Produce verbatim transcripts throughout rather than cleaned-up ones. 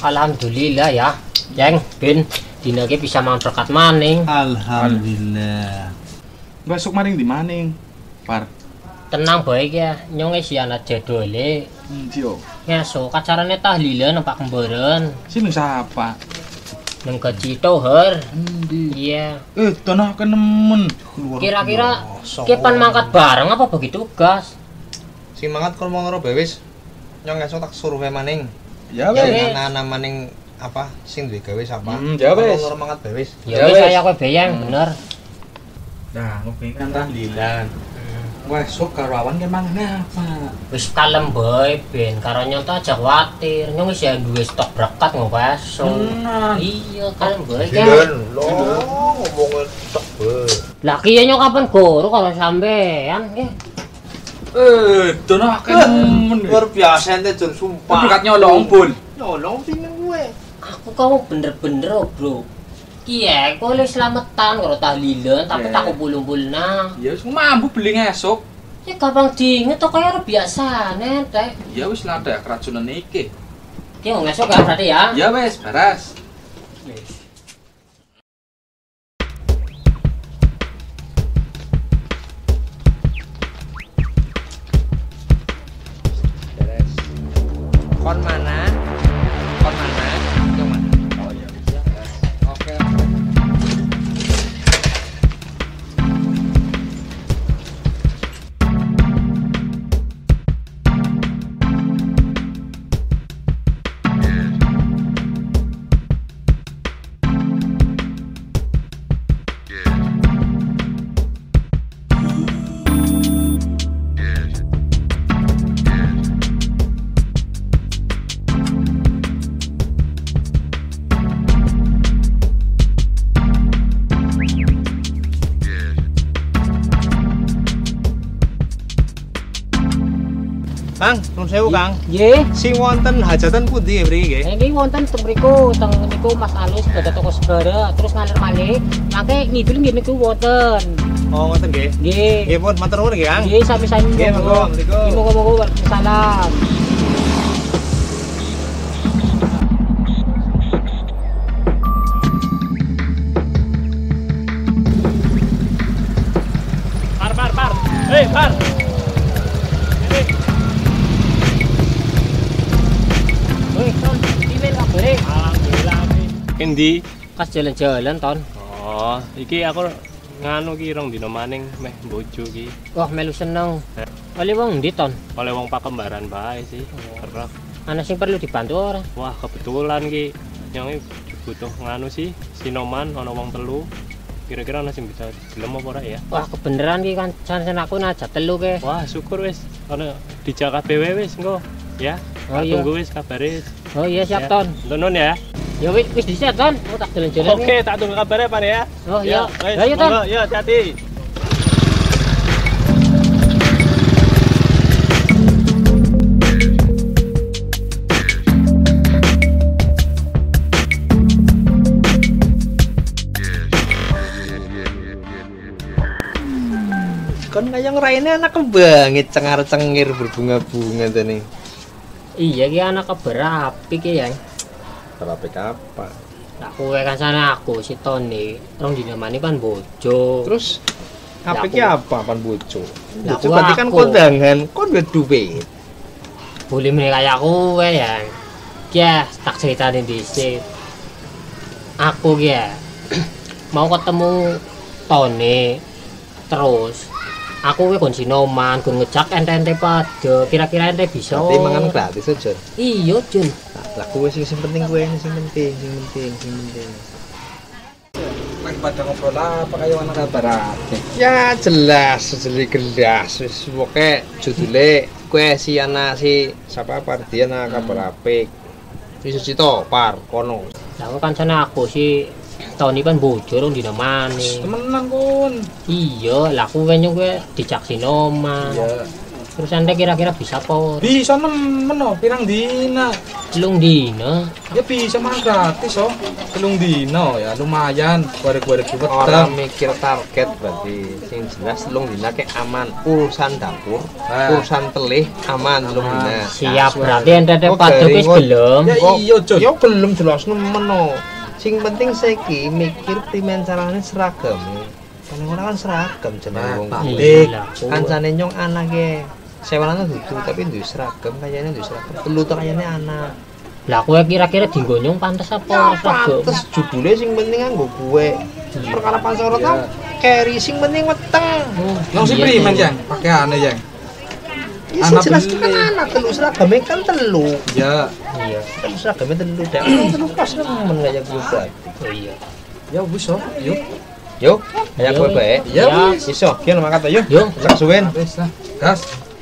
Alhamdulillah ya, Jeng, Ben, dina iki bisa mangan berkat maning. Alhamdulillah. Besok maning di maning, Par. Tenang bae ya, nyong isi anak jadole. Endi yo? Ngesuk acarane tahlilan Pak Kembaran. Sing siapa? Nang gaji toher. Endi? Iya. Eh, tanah kenemen. Kira-kira kepan mangkat bareng apa bagi tugas? Sing mangkat kalau mau ngero bewis. Nyong esuk tak suruh wae maning. Ya Ya, wes. wes. Anak-anak maning apa sing duwe gawe sapa? Hmm, ya wes. Kalau ngero mangkat bewis. Ya Ya wis wis. saya kowe beyang bener. Nah, ngopi kan tahlilan. Wah, sok karo awan ke mangan apa? Wis kalem bae Ben, karo nyong tak aja khawatir. Nyong wis ya duwe stok berkat ngoweso. Tenan. Iya, kalem bae ya. Dilen, lho ngomongin tok be. Lah kiye nyong kapan guru karo sampean nggih. Eh, tanah kenemen. Luar biasa ente Jon sumpah. Berkat nyolong bul. Nyolong sing kowe. Aku kamu bener-bener oh, bro. Kiye, kowe wis slametan karo tahlilan tapi Yeah. tak kumpul-kumpulna. Ya wis mampu beli ngesuk. Ya gampang diinget to kaya biasa teh. Ya wis lah ada keracunan iki. Ki mau ngesuk ya berarti ya. Ya wes, beres. Beres. Kon mana? Kon mana? Yang mana? Oh ya. Oke. Kang, nun sewu Kang. Nggih. Sing wonten hajatan pundi nggih mriki nggih? Ini wonten teng mriku, teng niku Mas Alus badhe toko segara, terus ngalir malih. Mangke ngidul nggih niku wonten. Oh, ngoten nggih. Nggih. Nggih pun matur nuwun nggih Kang. Nggih, sami-sami. Nggih, monggo, mriku. Nggih, monggo-monggo Waalaikumsalam. Par, par, par. Hei, par. Ini. Woi, Ton, piye kabare? Alhamdulillah. Endi? Kas jalan-jalan, Ton. Oh, iki aku nganu ki rong dina maning meh bojo ki. Wah, melu seneng. Eh. Oleh wong ndi, Ton? Oleh wong Pakembaran bae sih. Kerak. Ana sing perlu dibantu ora? Wah, kebetulan ki yang butuh nganu sih sinoman ana wong telu. Kira-kira ana sing bisa gelem apa ora ya? Wah, kebeneran ki kan jan aku najat telu ke. Wah, syukur wis ana dijak kabeh wae wis engko. Ya. Oh, Tak iya. tunggu wis kabare. Oh iya, siap, Ya. Ton. Nunun ya. Ya wis wis disiap, Ton. Aku tak jalan-jalan. Oke, tak tunggu kabarnya Pan ya. Oh iya. wis, Ayo, Ton. monggo, Yo, hati-hati. Kon kaya ngeraine anak kembangit cengar-cengir berbunga-bunga tadi. Iya ki anak keberapi ki ya. Tapi apa? Lah kowe kan sana aku si Tony. Rong dinamani kan bojo. Terus Lah, apa aku- ki apa pan bojo? Lah, Bojo aku berarti kan aku. kondangan, kon duwe duit. Boleh meneh kaya kowe ya. Ki ya, tak ceritain dhisik. Aku ki ya mau ketemu Tony. Terus aku ki kon sinoman, kon ngejak ente-ente pada. Kira-kira ente bisa. Berarti mangan gratis aja. Iya, Jun. Lah kowe sing sing penting kowe sing penting, sing penting, sing penting. Lagi pada ngobrol apa kayak mana kabar apa? Ya jelas, jadi gendas. Wis pokoke judule kowe si anak si siapa Pardian anak kabar apik. Wis cito par kono. Lah aku kan sana aku si Tony kan bojo rong dinamani. Temenan kon. Iya, lah kowe nyong kowe dijak sinoman. Iya. Terus anda kira-kira bisa apa? Bisa nemen oh, pirang dina. Telung dina. Ya bisa mah gratis oh. Telung dina ya lumayan. Kuarek-kuarek juga Orang mikir target berarti sing jelas telung dina ke aman urusan dapur, Ah. urusan telih aman telung dina. Siap berarti anda Oh, paduk wis garing, belum? Ya Kok- iya Jun. Ya belum jelas nemen no. Sing penting saiki mikir primen carane seragam. Karena orang kan seragam jenenge Nah, wong. Pak. kuwi. Dik, Iya. Kancane nyong anake sewanane dudu tapi duwe seragam kayaknya duwe seragam. Telu to kayaknya anak. Lah kowe kira-kira digonyong pantes apa Ya ora seragam? pantes judule sing penting nganggo gue. Perkara pansoro Iya. tau carry sing penting weteng. Oh, Yang si iya, primen iya. Jang, pakaiane Jang. Ya sing Anak jelas beli. kan anak telu seragamnya kan telu. Ya, Iya. Telu seragamnya telu dek. Orang telu pas nemen kayak gue berarti. Oh iya. ya wis oh. Yuk. Yuk, kayak gue bae. Ya Ya. wis. Iso, kian mangkat ayo. Yuk. Cak suwen. Wis lah. Gas.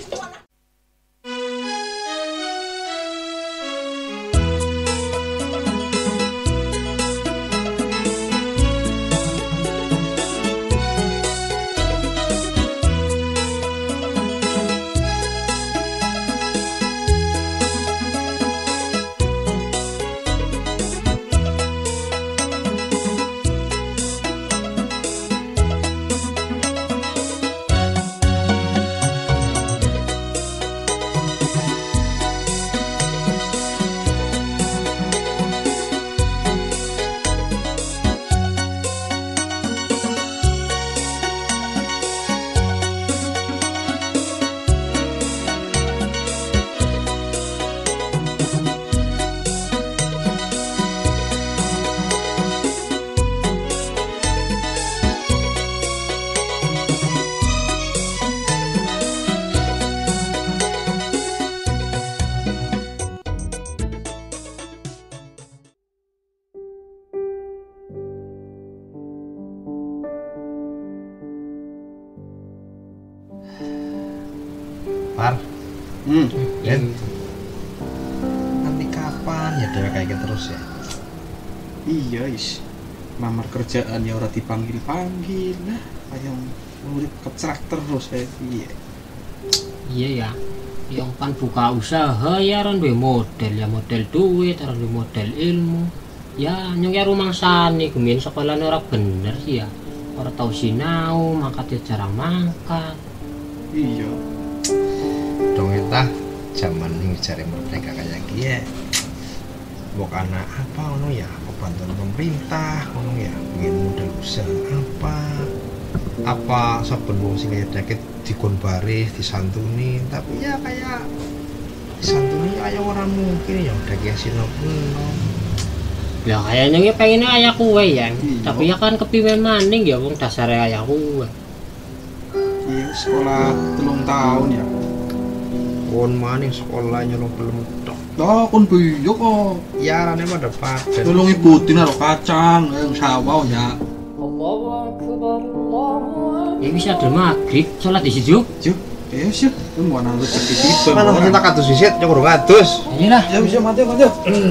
Par, Hmm. Den. Nanti kapan ya dewe kayak gitu terus ya? Iya, is. Lamar kerjaan ya ora dipanggil-panggil. Nah, kayak urip kecerak terus ya. Iya. Iya ya. Yang pan buka usaha ya ron duwe model ya model duit, ron duwe model ilmu. Ya nyong ya rumangsane gumin sekolahane ora bener sih ya. Ora tau sinau, mangkat ya jarang mangkat. Iya. Dong entah zaman ini cari merdeka kayak gini bok anak apa ngono ya bantuan pemerintah ngono ya bikin modal usaha apa apa saben wong sing kaya deket dikon baris disantuni tapi ya kayak disantuni kayak orang mungkin ya udah kayak sinopno Ya kayaknya ya pengennya kayak kue ya. Iya. Tapi ya kan kepimen maning ya wong dasarnya kayak kue. Iya, sekolah telung tahun ya. kon maning sekolah nyolong belum tok Lah, kon biyo kok. ya rane pada paden Tolong ibutin karo kacang yang sawah ya. Ya bisa ada maghrib, sholat di situ. Juk, ya sih. Lu mau nang rezeki tiba. mana kita kados sisit yo kurang kados Inilah. Ya bisa mati mati.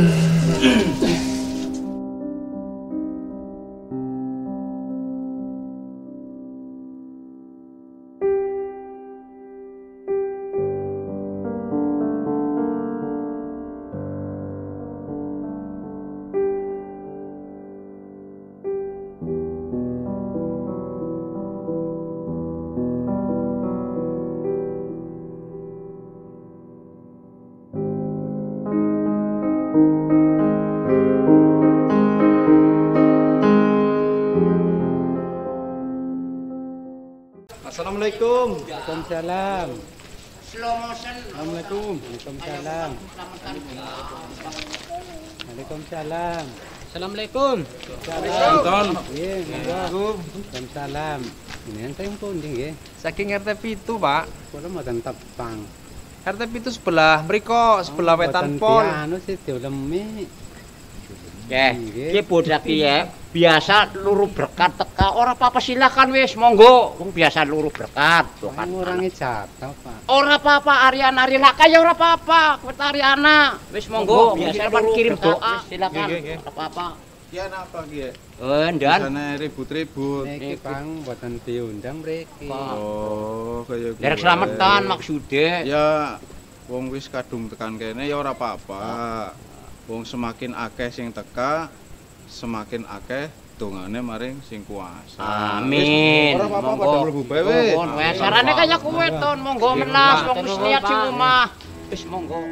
Assalamualaikum Waalaikumsalam. Assalamualaikum. Waalaikumsalam. Waalaikumsalam. Assalamualaikum. Salam. Iya, monggo. Waalaikumsalam. Ini yang saya punding ya. saking R T pitu Pak Kalau mau tepang. R T pitu sebelah mriko sebelah wetan pol Anu sih diulemi. Ya, Nggih. iki budak iki ya, biasa luru berkat teka ora apa-apa silakan wis monggo. Wong biasa luru berkat. Tuh kan. Ngurangi jatah, Pak. Ora apa-apa Ariana Rila kaya ora apa-apa. Kuwi Ariana. Wis monggo, biasa pan kirim doa. Silakan. Nggih, nggih. Ora apa-apa. Kian apa ki? Oh, ndan. Sana ribut-ribut. Niki Pang mboten diundang mriki. Oh, kaya Derek slametan maksude. Ya wong wis kadung tekan kene ya ora apa-apa. Wong semakin akeh sing teka, semakin akeh dongane maring sing kuasa. Amin. Ora apa-apa pada mlebu bae wis. Wes sarane kaya kowe ton, monggo menas wong wis niat sing omah. Wis monggo.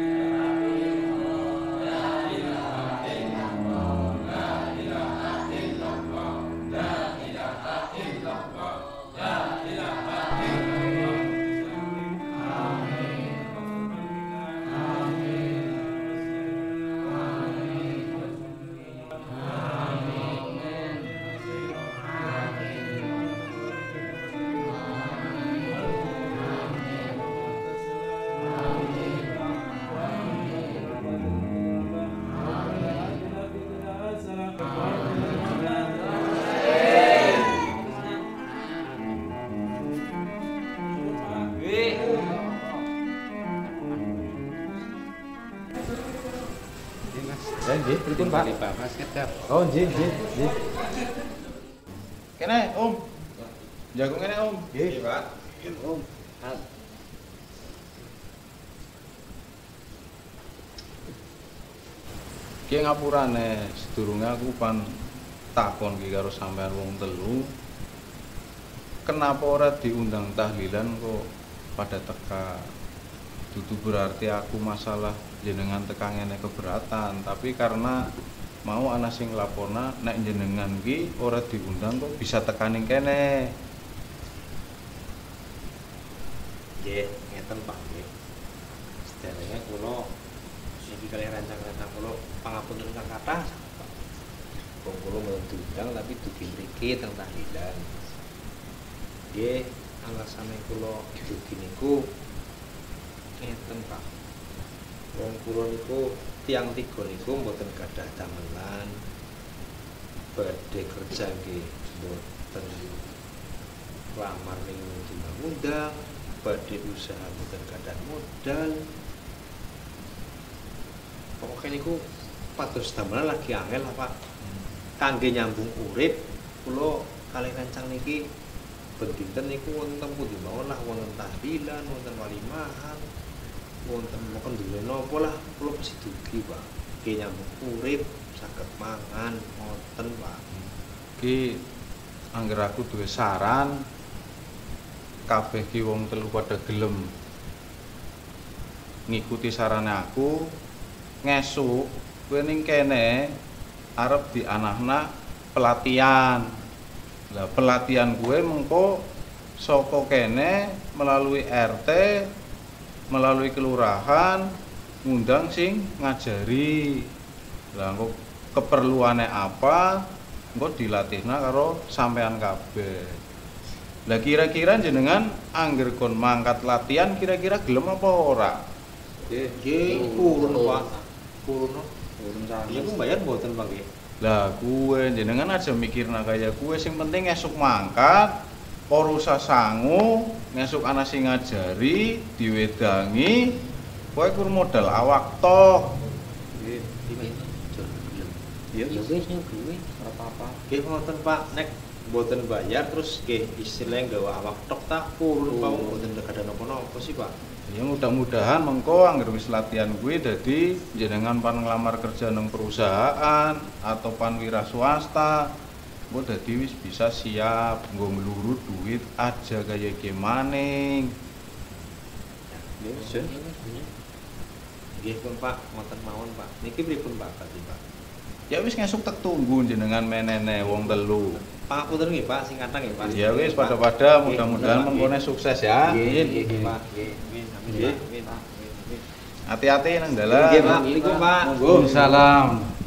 Nggih, pripun Pak? Pak Mas kedap. Oh, nggih, nggih, nggih. Kene, Om. Jago kene, Om. Nggih, Pak. Om. Ki ngapurane, sedurunge aku pan takon ki karo sampean wong telu. Kenapa ora diundang tahlilan kok pada teka? Dudu berarti aku masalah jenengan teka ngene keberatan, tapi karena mau ana sing lapona nek jenengan ki ora diundang kok bisa tekaning kene. Nggih, ngeten Pak nggih. Sedherenge kula iki kali rancang-rancang kula pangapunten kang kathah. Wong kula mboten diundang tapi dugi mriki teng tahlilan. Nggih, alasane kula dugi niku ngeten Pak. Wong kula niku tiyang tiga niku mboten gadah damelan. Badhe kerja nggih mboten lamar ning undang-undang, badhe usaha mboten gadah modal. Pokoknya niku pados damelan lagi angel lah Pak. Kangge nyambung urip kula kalih rancang niki ben dinten niku wonten pundi mawon lah, wonten tahlilan, wonten walimahan, wonten mokon dene napa lah kula mesti dugi Pak. Nggih nyambung urip saged mangan wonten Pak. Ki angger aku duwe saran kabeh ki wong telu pada gelem ngikuti sarane aku, ngesuk kowe ning kene arep dianahna pelatihan. Lah pelatihan gue mengko saka kene melalui R T, melalui kelurahan ngundang sing ngajari. Lah engko keperluane apa engko dilatihna karo sampean kabeh. Lah kira-kira jenengan angger kon mangkat latihan kira-kira gelem apa ora? Nggih, nggih purun Pak. Purun. Purun sanget. Iya ku bayar mboten Pak nggih. Lah kue jenengan aja mikirna kaya kue sing penting esuk mangkat, ora usah sangu, ngesuk ana sing ngajari, diwedangi, kowe kur modal awak tok. Nggih, iki Ya wis yo kuwi ora apa-apa. nggih ngoten Pak, nek mboten bayar terus nggih istilahnya nggawa awak tok ta purun Pak, mboten gadah napa-napa sih Pak. Ya mudah-mudahan mengko angger wis latihan kuwi dadi jenengan pan nglamar kerja nang perusahaan atau pan wira swasta, engko dadi wis bisa siap nggo ngluru duit aja kaya iki maning. Nggih, Sun. Nggih pun Pak, ngoten mawon Pak. Niki pripun Pak tadi Pak? Ya wis ngesuk tek tunggu jenengan menene wong telu. Pangapunten nggih Pak, sing kathah nggih Pak. Ya wis pada-pada mudah-mudahan mengkone sukses ya. Nggih, nggih Pak. Nggih, amin amin Pak. Amin. Hati-hati nang dalan. Nggih Pak, niku Pak. Waalaikumsalam.